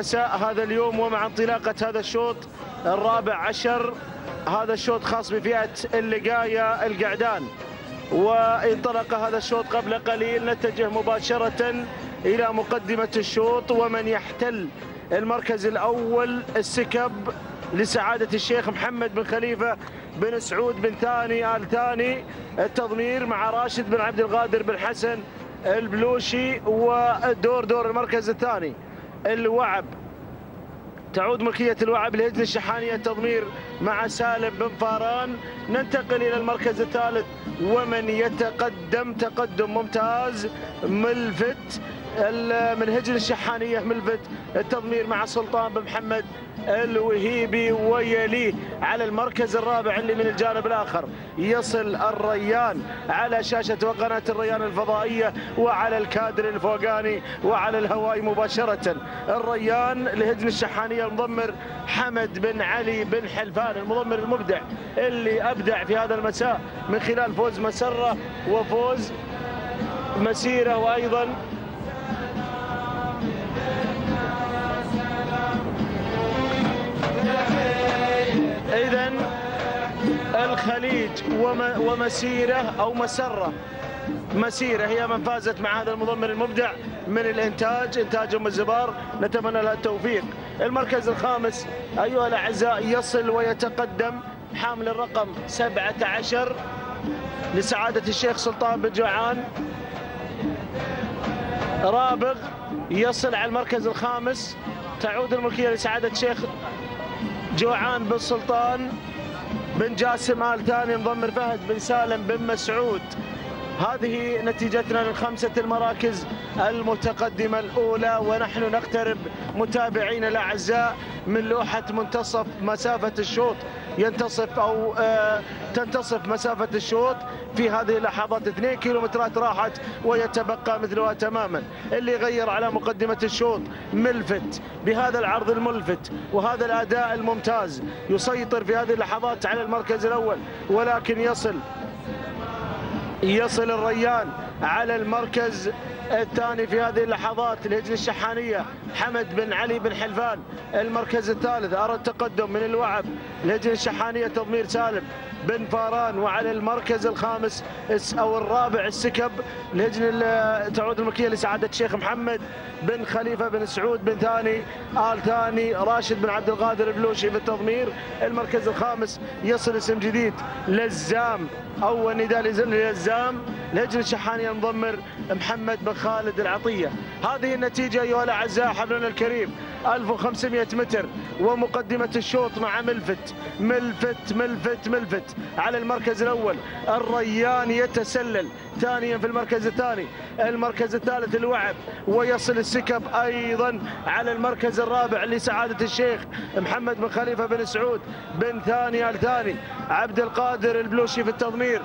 مساء هذا اليوم ومع انطلاقة هذا الشوط الرابع عشر. هذا الشوط خاص بفئة اللقاية القعدان، وانطلق هذا الشوط قبل قليل. نتجه مباشرة إلى مقدمة الشوط، ومن يحتل المركز الأول السكب لسعادة الشيخ محمد بن خليفة بن سعود بن ثاني آل ثاني التضمير مع راشد بن عبد القادر بن حسن البلوشي. ودور المركز الثاني الوعب، تعود ملكية الوعب لهجن الشحانية التضمير مع سالم بن فاران. ننتقل إلى المركز الثالث، ومن يتقدم تقدم ممتاز ملفت من هجن الشحانية ملفت التضمير مع سلطان بن محمد الوهيبي. ويليه على المركز الرابع اللي من الجانب الآخر يصل الريان على شاشة وقناة الريان الفضائية وعلى الكادر الفوقاني وعلى الهواء مباشرة. الريان لهجن الشحانية المضمر حمد بن علي بن حلفان، المضمر المبدع اللي أبدع في هذا المساء من خلال فوز مسرة وفوز مسيرة. وأيضا إذن الخليج ومسيرة أو مسيرة هي من فازت مع هذا المضمر المبدع من إنتاج أم الزبار. نتمنى لها التوفيق. المركز الخامس أيها الأعزاء يصل ويتقدم حامل الرقم 17 لسعادة الشيخ سلطان بن جوعان رابغ، يصل على المركز الخامس. تعود الملكية لسعادة الشيخ جوعان بن سلطان بن جاسم آل ثاني مضمر فهد بن سالم بن مسعود. هذه نتيجتنا للخمسة المراكز المتقدمة الأولى، ونحن نقترب متابعينا الأعزاء من لوحة منتصف مسافة الشوط. تنتصف مسافة الشوط في هذه اللحظات. 2 كيلومترات راحت ويتبقى مثلها تماما. اللي غير على مقدمة الشوط ملفت بهذا العرض الملفت وهذا الأداء الممتاز، يسيطر في هذه اللحظات على المركز الأول، ولكن يصل الريان على المركز الثاني في هذه اللحظات لهجن الشحانية حمد بن علي بن حلفان. المركز الثالث أرى التقدم من الوعب لهجن الشحانية تضمير سالم بن فاران. وعلى المركز الخامس أو الرابع السكب لهجن تعود الملكية لسعادة الشيخ محمد بن خليفة بن سعود بن ثاني آل ثاني راشد بن عبد القادر البلوشي في التضمير. المركز الخامس يصل اسم جديد لزام، أول نداء للزام لهجن الشحانية المضمر محمد بن خالد العطية. هذه النتيجة أيها الأعزاء حفلنا الكريم 1500 متر ومقدمة الشوط مع ملفت على المركز الأول. الريان يتسلل ثانيا في المركز الثاني. المركز الثالث الوعب، ويصل السكب أيضا على المركز الرابع لسعادة الشيخ محمد بن خليفة بن سعود بن ثاني آل ثاني عبد القادر البلوشي في التضمير.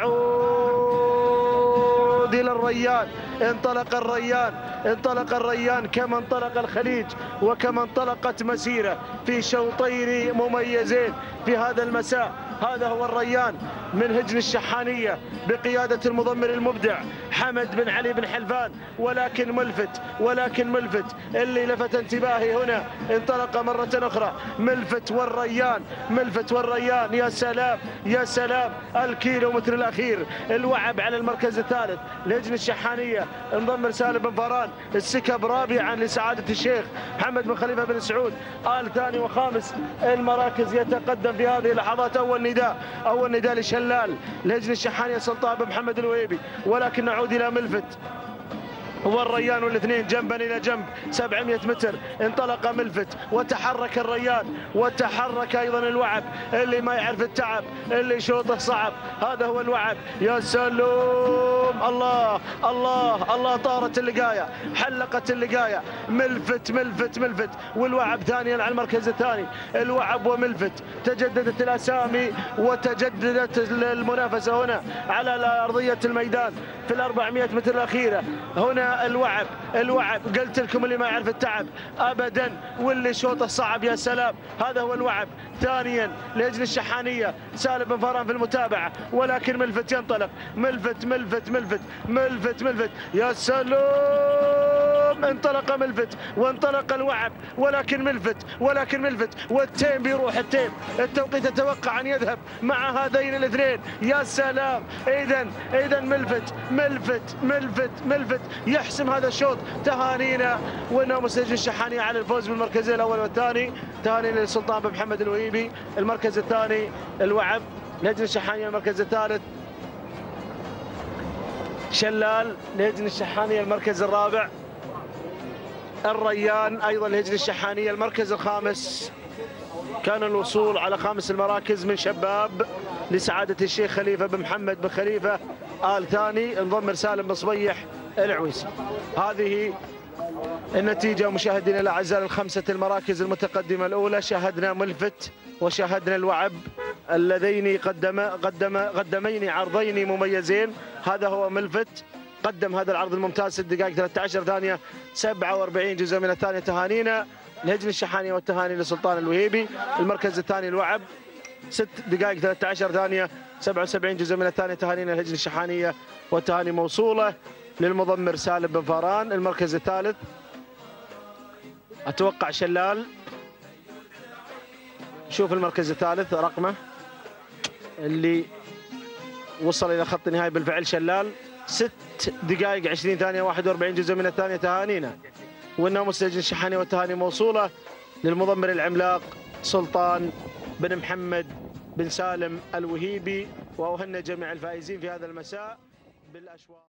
نعود إلى الريان. انطلق الريان كما انطلق الخليج وكما انطلقت مسيرة في شوطين مميزين في هذا المساء. هذا هو الريان من هجن الشحانية بقيادة المضمر المبدع حمد بن علي بن حلفان. ولكن ملفت اللي لفت انتباهي هنا انطلق مرة أخرى. ملفت والريان يا سلام الكيلومتر الأخير. الوعب على المركز الثالث لهجن الشحانية مضمر سالم بن فاران. السكب رابعا لسعادة الشيخ محمد بن خليفة بن سعود آل ثاني وخامس المراكز يتقدم في هذه اللحظات. أول نداء لشلال لهجن الشحانية سلطان بن محمد الوهيبي. ولكن نعود إلى ملفت والريان والاثنين جنبا إلى جنب. 700 متر انطلق ملفت وتحرك الريان وتحرك أيضا الوعب اللي ما يعرف التعب، اللي شوطه صعب. هذا هو الوعب. يا سلام، الله طارت اللقاية، حلقت اللقاية. ملفت والوعب ثانيا على المركز الثاني. الوعب وملفت تجددت الأسامي وتجددت المنافسة هنا على أرضية الميدان في 400 متر الأخيرة. هنا الوعب قلت لكم اللي ما يعرف التعب ابدا واللي شوطه صعب. يا سلام، هذا هو الوعب. ثانيا لاجل الشحانيه سالم بن فاران في المتابعه، ولكن ملفت ينطلق. ملفت يا سلام، انطلق ملفت وانطلق الوعب، ولكن ملفت والتيم بيروح التيم. التوقيت اتوقع ان يذهب مع هذين الاثنين. يا سلام. اذا ملفت يحسم هذا الشوط. تهانينا وناموس نجم الشحانية على الفوز بالمركزين الاول والثاني. تهانينا للسلطان بن محمد الوهيبي. المركز الثاني الوعب نجم الشحانية. المركز الثالث شلال لهجن الشحانية. المركز الرابع الريان ايضا لهجن الشحانية. المركز الخامس كان الوصول على خامس المراكز من شباب لسعادة الشيخ خليفة بن محمد بن خليفة آل ثاني. انضم سالم بن صبيح العويسي. هذه النتيجة مشاهدينا الأعزاء الخمسة المراكز المتقدمة الأولى. شاهدنا ملفت وشاهدنا الوعب اللذين قدمين عرضين مميزين. هذا هو ملفت قدم هذا العرض الممتاز 6 دقائق 13 ثانية 47 جزء من الثانية. تهانينا لهجن الشحانية والتهاني لسلطان الوهيبي. المركز الثاني الوعب 6 دقائق 13 ثانية 77 جزء من الثانية. تهانينا لهجن الشحانية والتهاني موصولة للمضمر سالم بن فاران. المركز الثالث اتوقع شلال. شوف المركز الثالث رقمه اللي وصل الى خط النهاية بالفعل شلال 6 دقائق 20 ثانية 41 جزء من الثانية. تهانينا والناموس نجم الشحانية والتهاني موصولة للمضمر العملاق سلطان بن محمد بن سالم الوهيبي. واهنئ جميع الفائزين في هذا المساء بالاشواط.